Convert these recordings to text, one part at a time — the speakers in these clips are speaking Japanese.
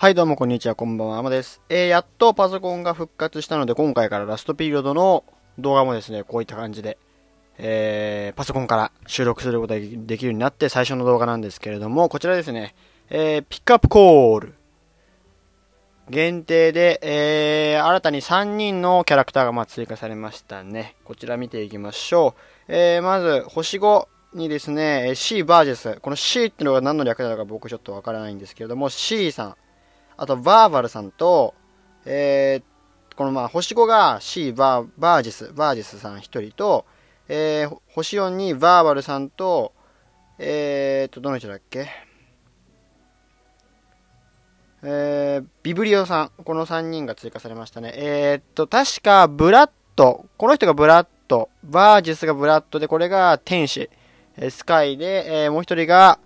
はい、どうもこんにちは、こんばんは、あまです。やっとパソコンが復活したので、今回からラストピリオドの動画もですね、こういった感じで、パソコンから収録することができるようになって最初の動画なんですけれども、こちらですね、ピックアップコール。限定で、新たに3人のキャラクターが追加されましたね。こちら見ていきましょう。まず、星5にですね、C バージェス。この C ってのが何の略なのか僕ちょっとわからないんですけれども、C さん。あと、バーバルさんと、この星5が C バージスさん一人と、星4にバーバルさんと、どの人だっけビブリオさん。この3人が追加されましたね。確か、ブラッド。この人がブラッド。バージスがブラッドで、これが天使。スカイで、もう一人が、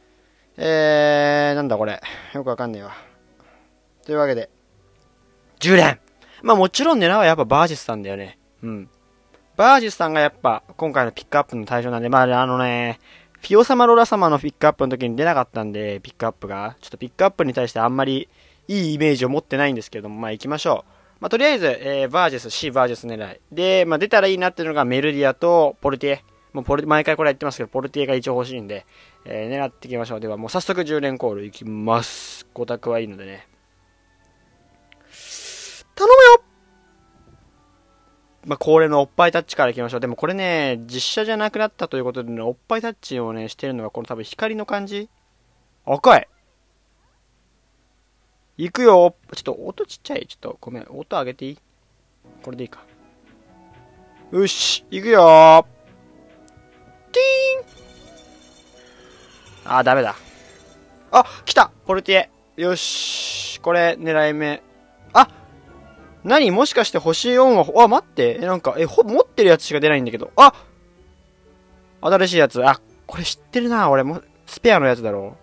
なんだこれ。よくわかんねえわ。というわけで、10連。もちろん狙うはやっぱバージスさんだよね。うん。バージスさんがやっぱ今回のピックアップの対象なんで、フィオ様ロラ様のピックアップの時に出なかったんで、ピックアップが。ちょっとピックアップに対してあんまりいいイメージを持ってないんですけども、行きましょう。とりあえず、バージス、C バージス狙い。で、出たらいいなっていうのがメルディアとポルティエ。毎回これ言ってますけど、ポルティエが一応欲しいんで、狙っていきましょう。ではもう早速10連コールいきます。5択はいいのでね。頼むよ。恒例のおっぱいタッチからいきましょう。でもこれね、実写じゃなくなったということでね、おっぱいタッチをね、してるのがこの多分光の感じ。赤い。行くよ。ちょっと音ちっちゃい。ちょっとごめん。音上げていい？これでいいか。よし。行くよー。ティーン。ダメだ。来たポルティエ。よし。これ、狙い目。何もしかして星4は、待って。持ってるやつしか出ないんだけど。新しいやつ。これ知ってるな。俺も、スペアのやつだろ。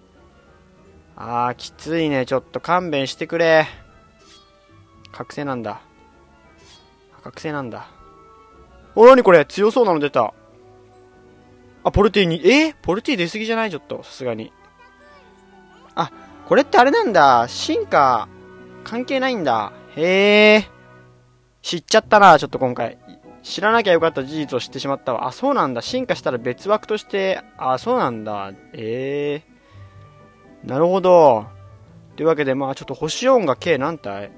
きついね。ちょっと勘弁してくれ。覚醒なんだ。覚醒なんだ。何これ強そうなの出た。ポルティに、ポルティ出すぎじゃないちょっと、さすがに。これってあれなんだ。進化、関係ないんだ。へえ。知っちゃったな、ちょっと今回。知らなきゃよかった事実を知ってしまったわ。そうなんだ。進化したら別枠として、そうなんだ。なるほど。というわけで、ちょっと星4が計何体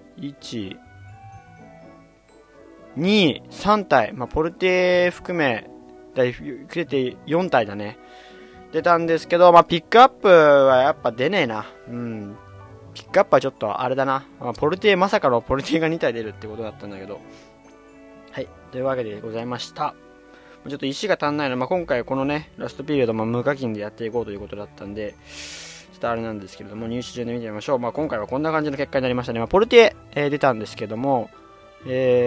?1、2、3体。ポルテ含め、くれて4体だね。出たんですけど、ピックアップはやっぱ出ねえな。うん。ピックアップはちょっとあれだな。ポルティまさかのポルティが2体出るってことだったんだけど。はい。というわけでございました。ちょっと石が足んないの。今回このね、ラストピリオド、無課金でやっていこうということだったんで、ちょっとあれなんですけれども、入手順で見てみましょう。今回はこんな感じの結果になりましたね。ポルティ出たんですけども、一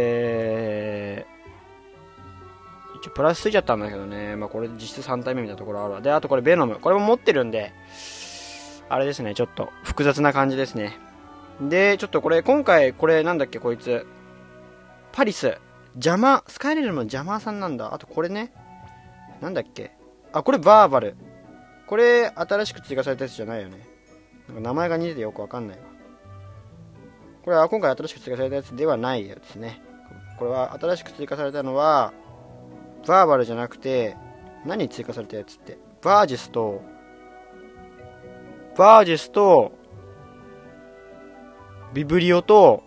応プラスついちゃったんだけどね。これ実質3体目みたいなところあるわ。で、あとこれベノム。これも持ってるんで、あれですね、ちょっと複雑な感じですね。で、ちょっとこれ、今回、これなんだっけ、こいつ。パリス。スカイレルムの邪魔さんなんだ。あとこれね。なんだっけ。これバーバル。これ、新しく追加されたやつじゃないよね。名前が似ててよくわかんないわ。これは今回新しく追加されたやつではないやつね。これは新しく追加されたのは、バーバルじゃなくて、何追加されたやつって。バージスと、ビブリオと、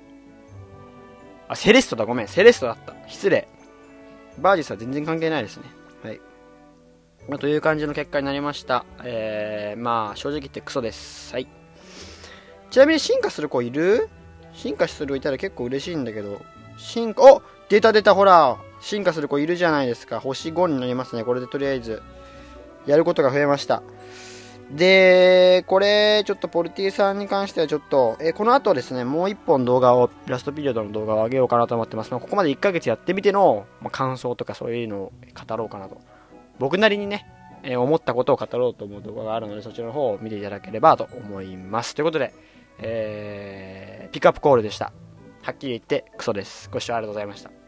セレストだ、ごめん。セレストだった。失礼。バージスは全然関係ないですね。はい。という感じの結果になりました。正直言ってクソです。はい。ちなみに進化する子いる？進化する子いたら結構嬉しいんだけど。出た、ほら。進化する子いるじゃないですか。星5になりますね。これでとりあえず、やることが増えました。で、これ、ちょっとポルティさんに関してはちょっと、この後ですね、もう1本ラストピリオドの動画を上げようかなと思ってます。ここまで1ヶ月やってみての、感想とかそういうのを語ろうかなと。僕なりにね、思ったことを語ろうと思う動画があるので、そちらの方を見ていただければと思います。ということで、ピックアップコールでした。はっきり言ってクソです。ご視聴ありがとうございました。